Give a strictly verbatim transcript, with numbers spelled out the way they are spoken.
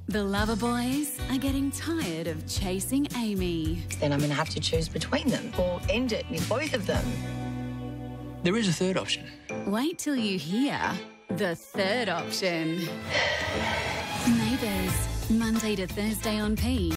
The lover boys are getting tired of chasing Amy. Then I'm going to have to choose between them or end it with both of them. There is a third option. Wait till you hear the third option. Neighbours, Monday to Thursday on P.